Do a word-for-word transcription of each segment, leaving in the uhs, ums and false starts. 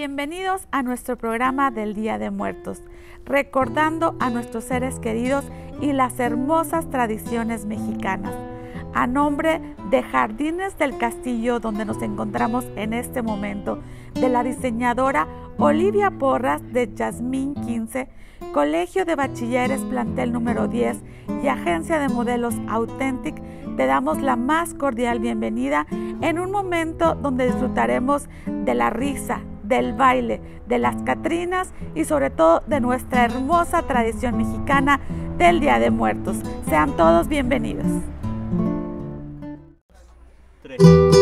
Bienvenidos a nuestro programa del Día de Muertos, recordando a nuestros seres queridos y las hermosas tradiciones mexicanas. A nombre de Jardines del Castillo, donde nos encontramos en este momento, de la diseñadora Olivia Porras de Jazmín quince, Colegio de Bachilleres Plantel número diez y Agencia de Modelos Authentic, te damos la más cordial bienvenida en un momento donde disfrutaremos de la risa, del baile, de las catrinas y sobre todo de nuestra hermosa tradición mexicana del Día de Muertos. Sean todos bienvenidos. Tres.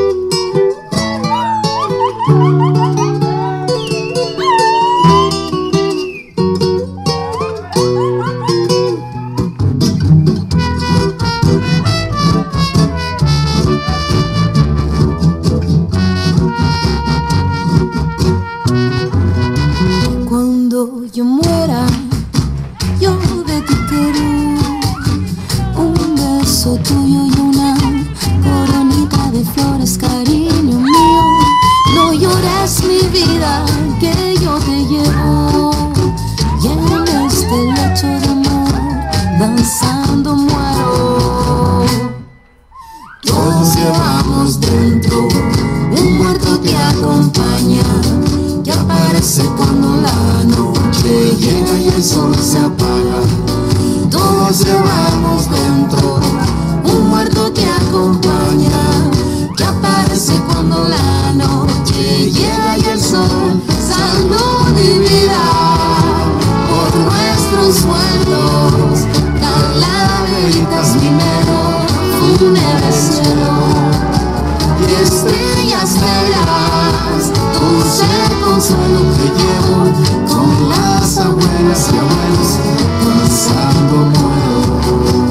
Cuando yo muera, yo de ti quiero un beso tuyo y una coronita de flores, cariño mío. No llores mi vida, que yo te llevo, y en este lecho de amor danzando muero. Todos llevamos dentro un muerto que acompaña, que aparece cuando la noche llega y el sol se apaga. Todos llevamos dentro un muerto que acompaña, que aparece cuando la noche llega y el sol. Salud y vida por nuestros muertos, calaveritas minero, fúnebre cielo y estrellas negras, dulce consuelo que llevo con las abuelas y abuelos danzando muero.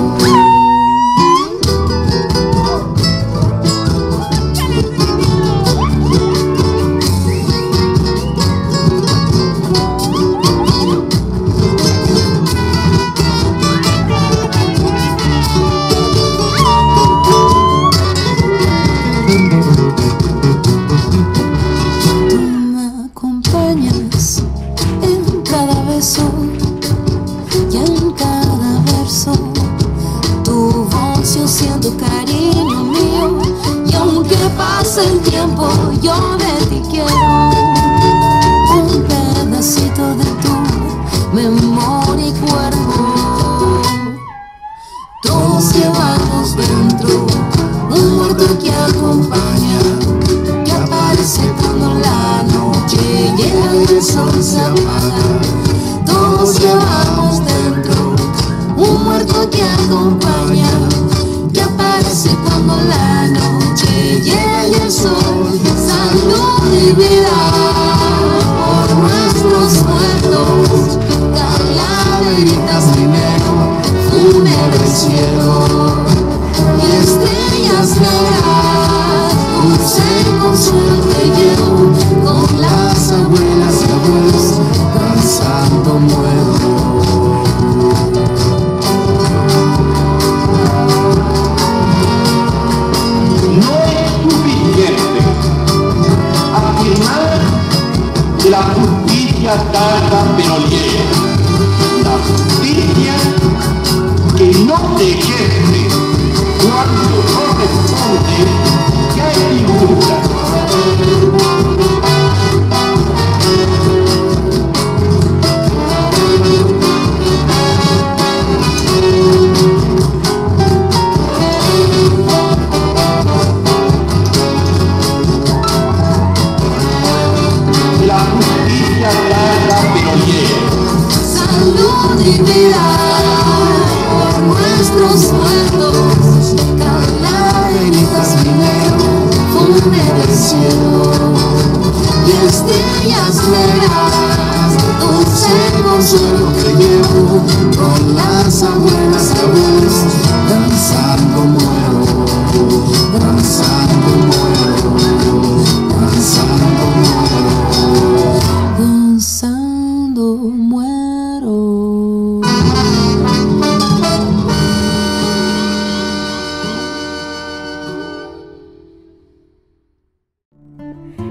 Y en cada verso tu voz yo siento, cariño mío, y aunque pase el tiempo yo de ti quiero un pedacito de tu memoria y cuerpo. Todos llevamos dentro un muerto que acompaña, que aparece cuando la noche llega y el sol se apaga. Todos llevamos dentro un muerto que acompaña, que aparece cuando la noche llega y el sol. Salud y vida por nuestros muertos, calaveritas primero, fúnebre cielo y estrellas negras, dulce consuelo que llevo con las abuelas y abuelos danzando muero. No es suficiente afirmar que la justicia tarda pero llega. La justicia que no te ejerce cuando corresponde, que dificulta. Salud y vida por nuestros muertos, calaveritas primero, fúnebre cielo y estrellas negras, dulce consuelo que llevo con las abuelas y abuelos danzando muero, danzando muero, danzando muero, danzando muero.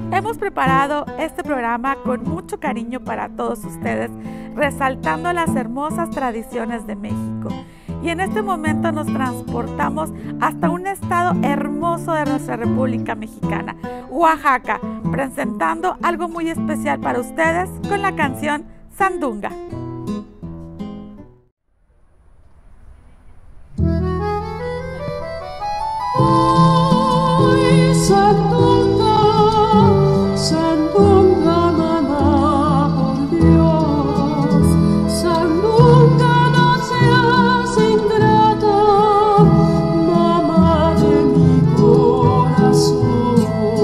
Hemos preparado este programa con mucho cariño para todos ustedes, resaltando las hermosas tradiciones de México. Y en este momento nos transportamos hasta un estado hermoso de nuestra República Mexicana, Oaxaca, presentando algo muy especial para ustedes con la canción Sandunga. Ay, Sandunga, Sandunga, mamá, por Dios, Sandunga, no seas ingrata, mamá de mi corazón.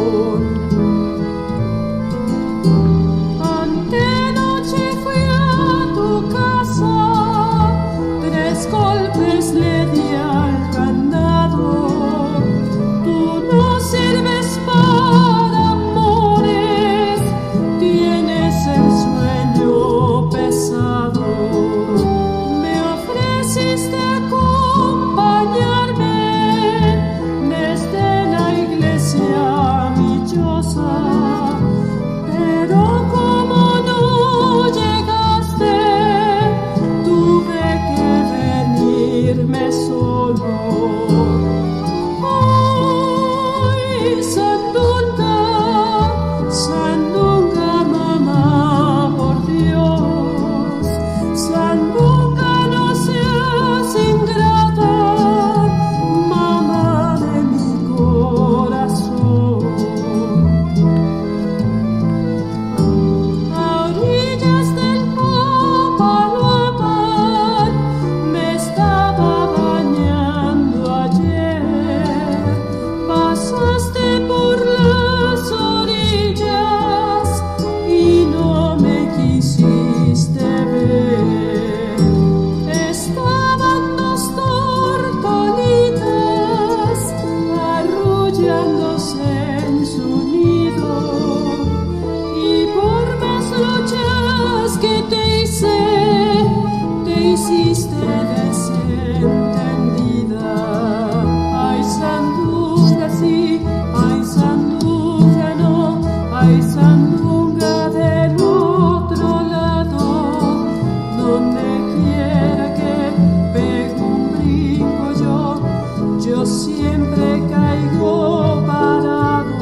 Antenoche fui a tu casa, tres golpes le di al candado. Tú no sirves para amores, tienes el sueño pesado. Me ofreciste acompañarme desde la iglesia mi choza, pero como no llegaste, tuve que venirme solo. Sandunga, Sandunga, mamá, por Dios, Sandunga, no seas ingrata, mamá de mi corazón. A orillas del Papaloapan me estaba bañando ayer. Pasaste por las orillas y no me quisiste ver. Estaban dos tortolitas arrullándose en su nido, y por más luchas que te hice, te hiciste desentendida. Ay, Sandunga, sí, ay, Sandunga, no, ay, Sandunga del otro lado, donde quiera que pegue un brinco yo, yo siempre caigo parado.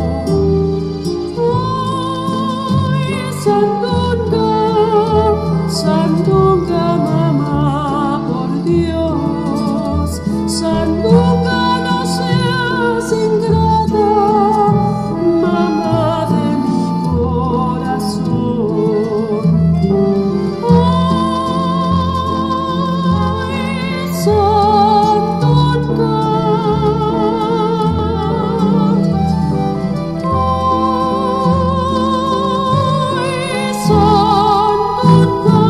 Ay, Sandunga, Sandunga, mamá, por Dios, Sandunga, no seas ingrata, mamá de mi corazón. Ay, Sandunga, ay, Sandunga.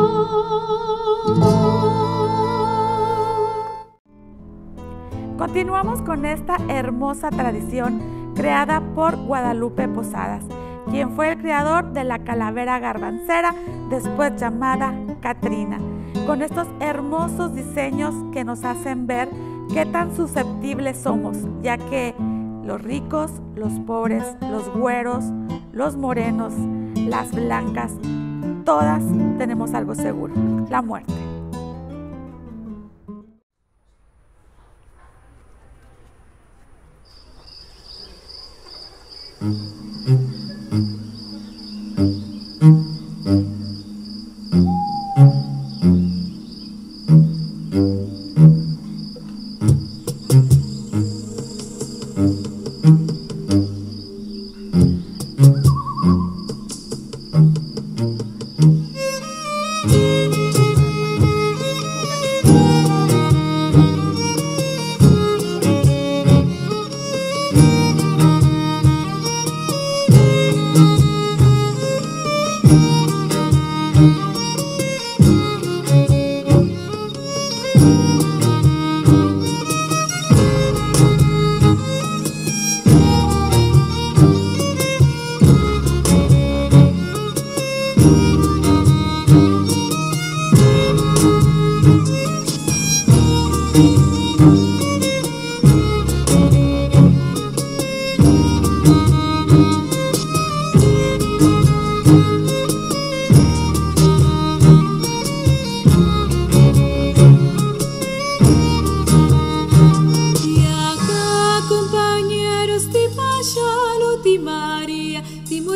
Continuamos con esta hermosa tradición creada por Guadalupe Posadas, quien fue el creador de la calavera garbancera, después llamada Catrina, con estos hermosos diseños que nos hacen ver qué tan susceptibles somos, ya que los ricos, los pobres, los güeros, los morenos, las blancas, todas tenemos algo seguro: la muerte.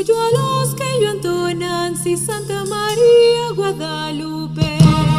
yo a los que yo ando, Nancy, Santa María, Guadalupe.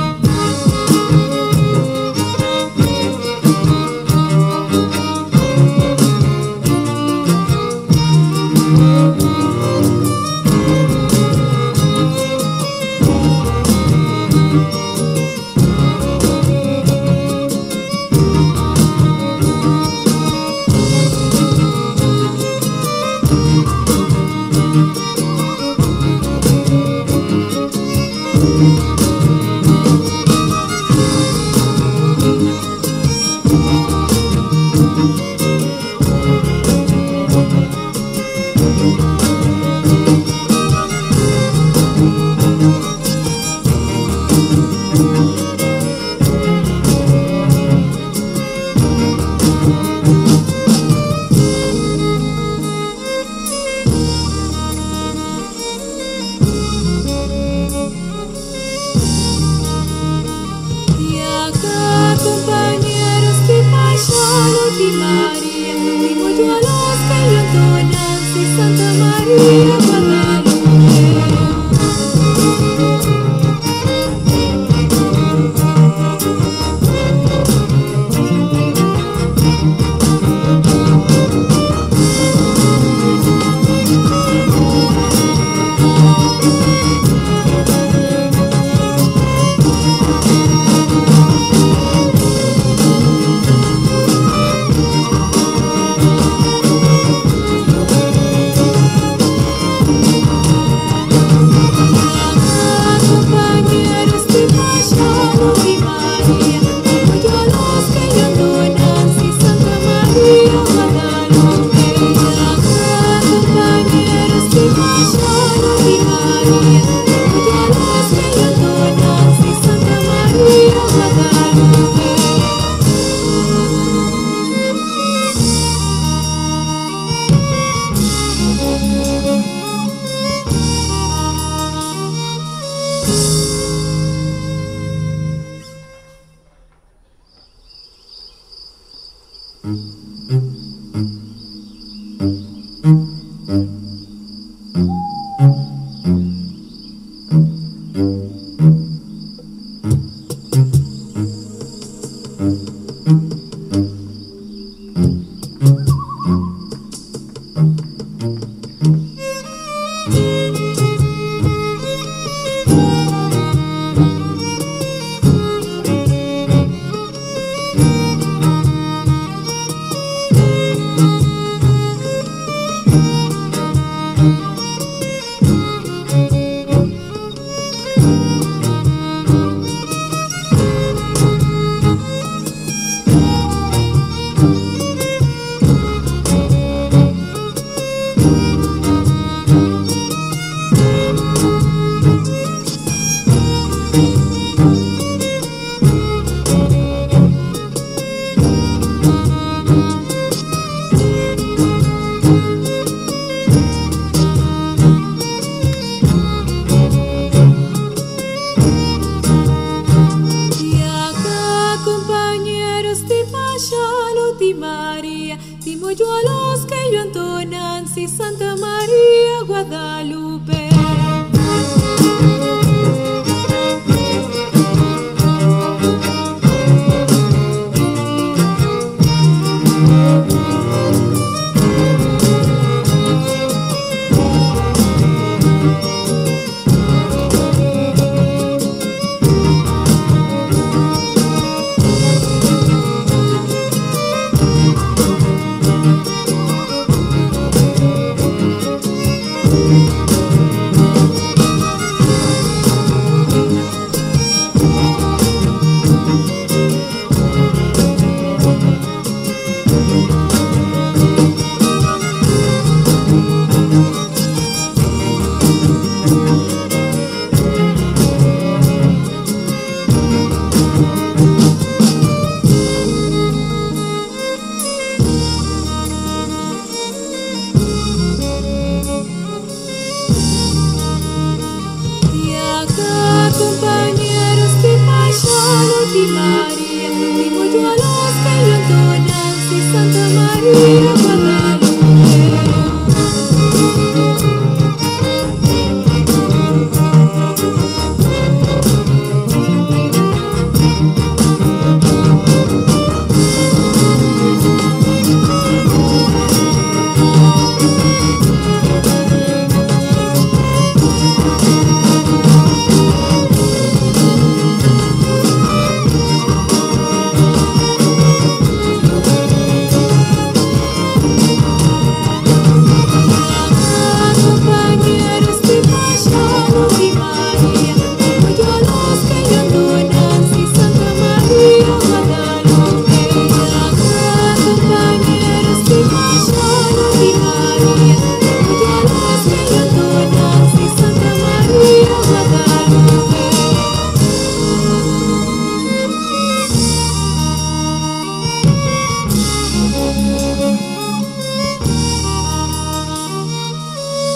Santa María, Guadalupe.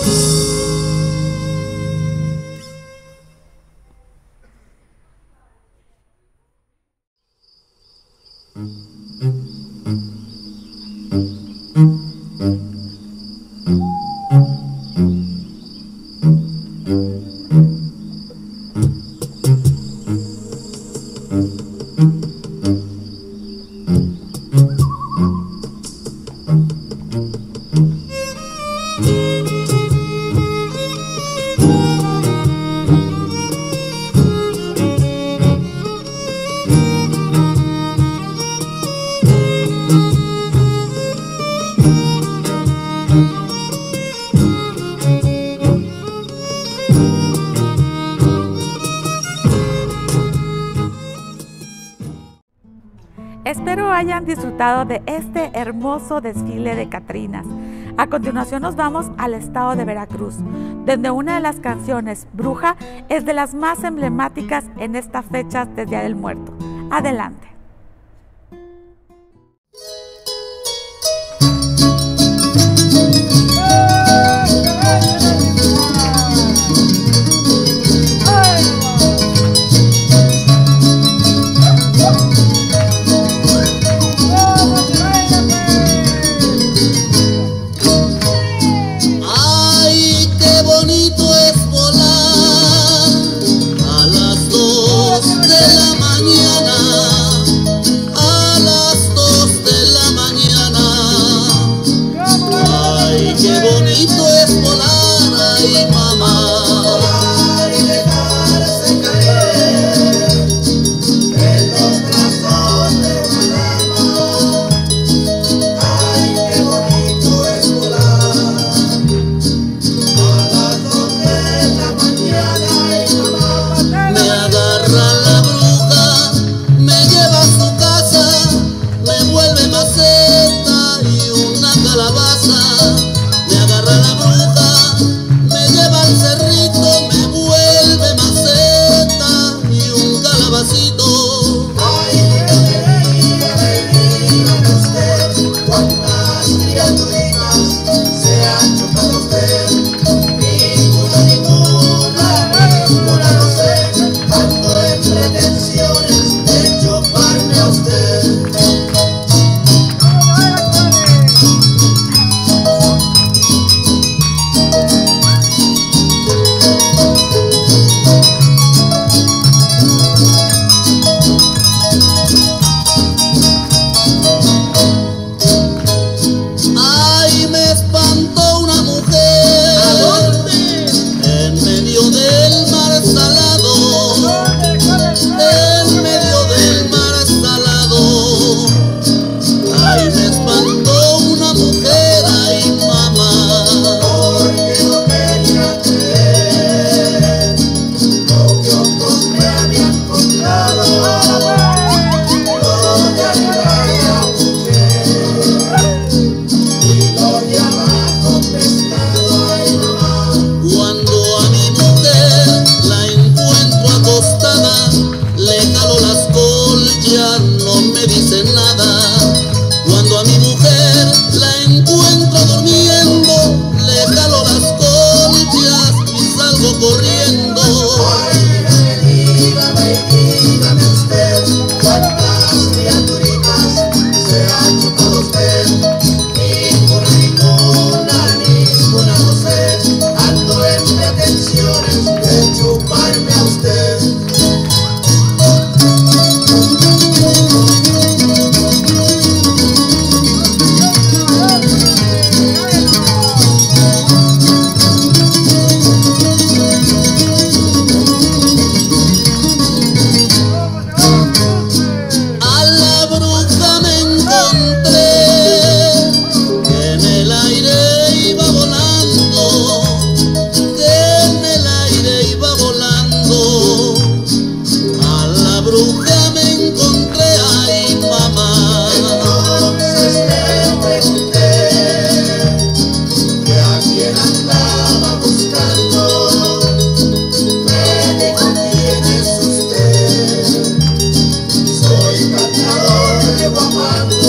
Espero hayan disfrutado de este hermoso desfile de Catrinas. A continuación nos vamos al estado de Veracruz, donde una de las canciones, Bruja, es de las más emblemáticas en esta fecha del Día del Muerto. Adelante.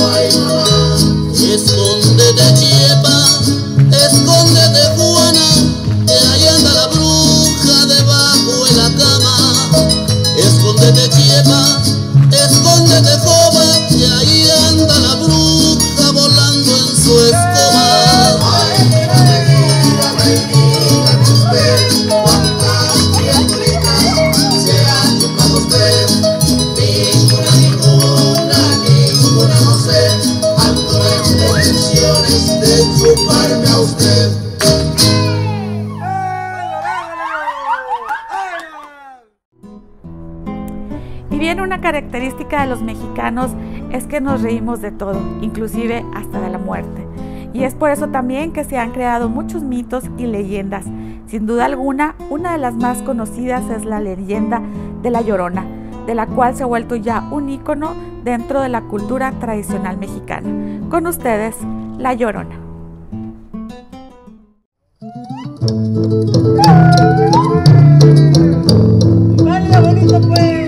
Escóndete, Chieva, escóndete, Juana. una característica de los mexicanos es que nos reímos de todo, inclusive hasta de la muerte. Y es por eso también que se han creado muchos mitos y leyendas. Sin duda alguna, una de las más conocidas es la leyenda de La Llorona, de la cual se ha vuelto ya un ícono dentro de la cultura tradicional mexicana. Con ustedes, La Llorona. ¡Vale, bonito pues!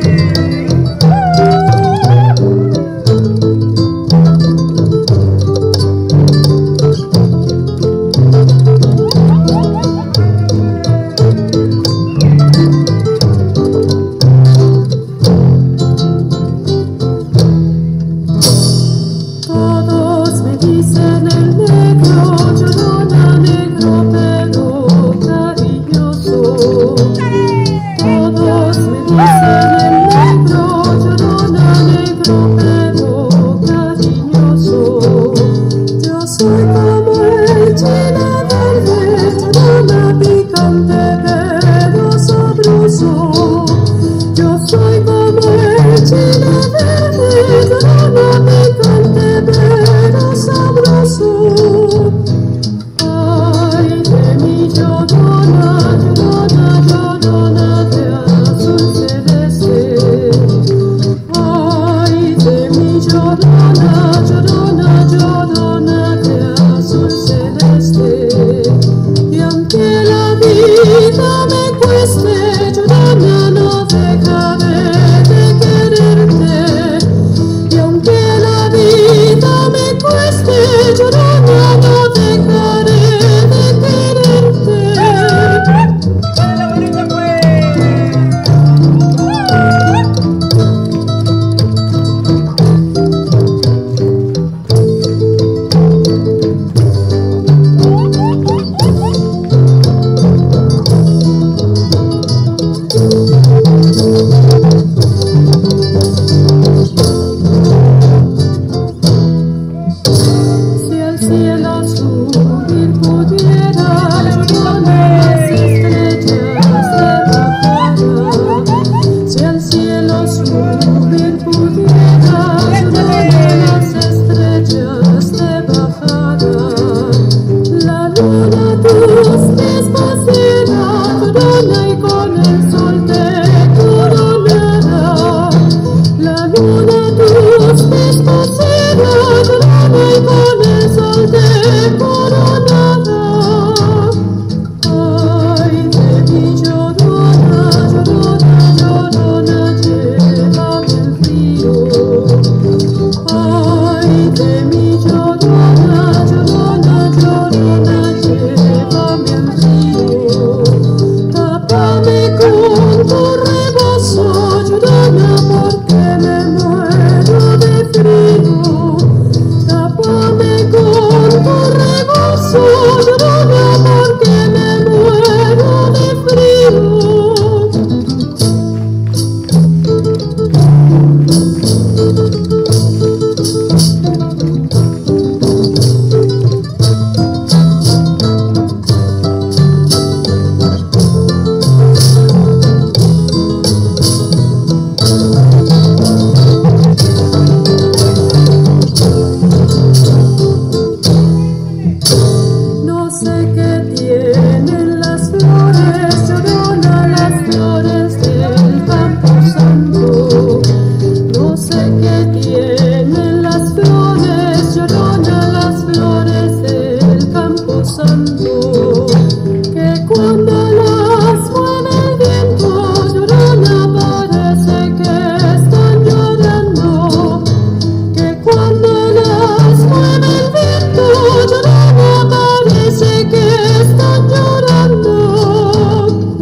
Llorando.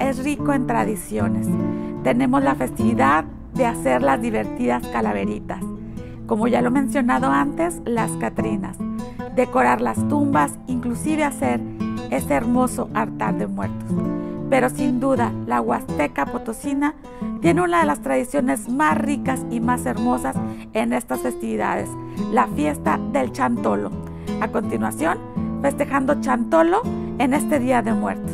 es rico en tradiciones. Tenemos la festividad de hacer las divertidas calaveritas, como ya lo he mencionado antes, las catrinas, decorar las tumbas, inclusive hacer ese hermoso altar de muertos. Pero sin duda, la Huasteca Potosina tiene una de las tradiciones más ricas y más hermosas en estas festividades, la fiesta del Chantolo. A continuación, festejando Chantolo en este Día de Muertos.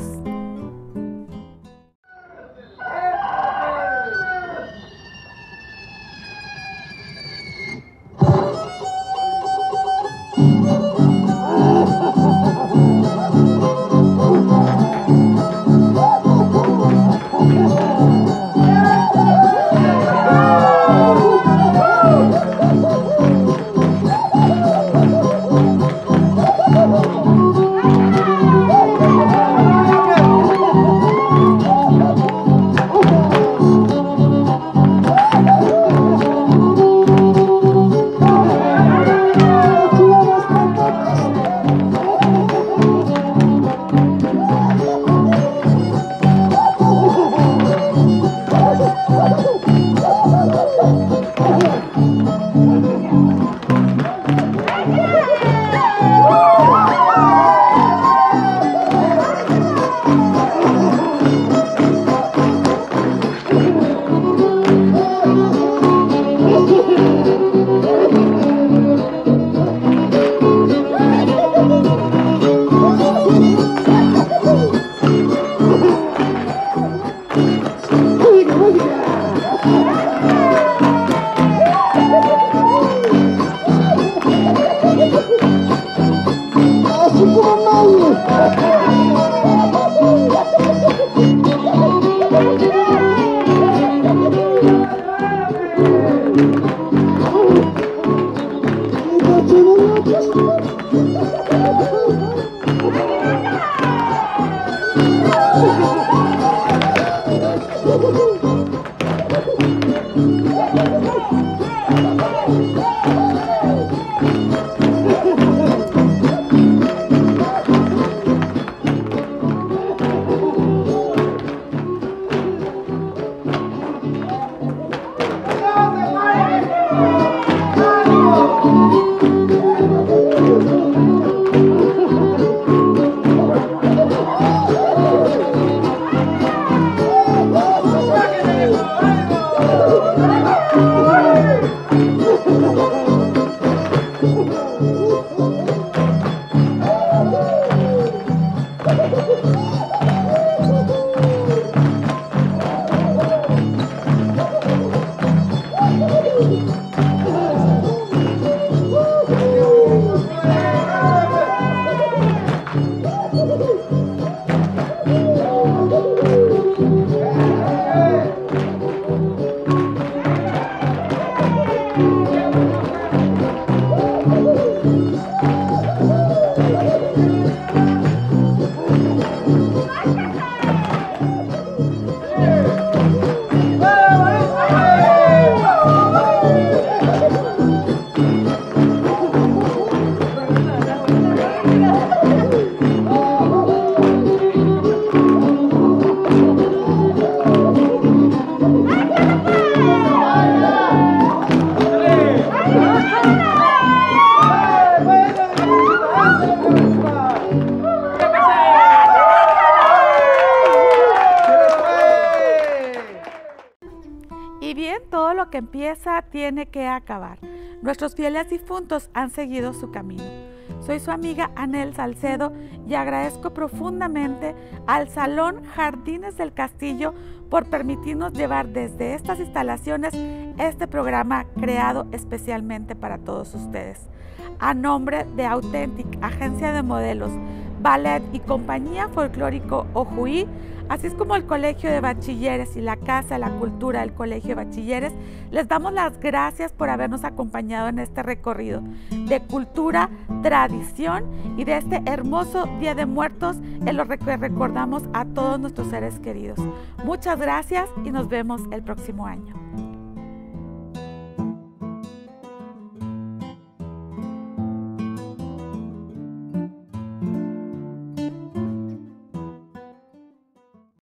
Y bien, todo lo que empieza tiene que acabar. Nuestros fieles difuntos han seguido su camino. Soy su amiga Anel Salcedo y agradezco profundamente al Salón Jardines del Castillo por permitirnos llevar desde estas instalaciones este programa creado especialmente para todos ustedes. A nombre de Authentic, Agencia de Modelos, Ballet y Compañía Folclórico Ojuí, así es como el Colegio de Bachilleres y la Casa de la Cultura del Colegio de Bachilleres, les damos las gracias por habernos acompañado en este recorrido de cultura, tradición y de este hermoso Día de Muertos en lo que recordamos a todos nuestros seres queridos. Muchas gracias y nos vemos el próximo año.